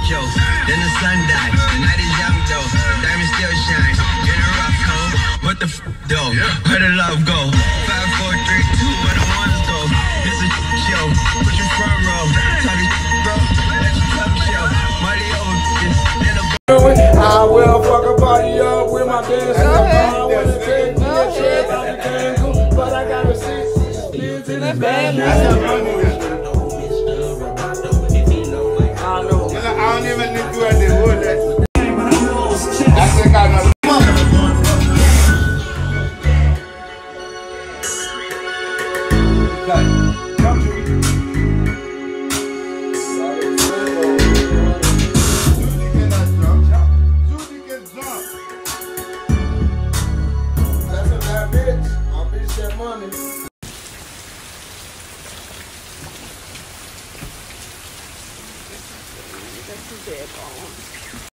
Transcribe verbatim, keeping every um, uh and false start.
jokes. Then the sun died, the night is young though. Diamond still shines, in a rough cold. What the f though? Where the love go? Five, four, three, two, where the ones go? It's a show, put your front row. Talking bro, that's a tough show. Money over this, in a I will fuck a party up with my dance. I wanna take me a trip out the Cancun, but I gotta see kids in the band. I know. I don't even think you had the wood. I think I know. That's too bad.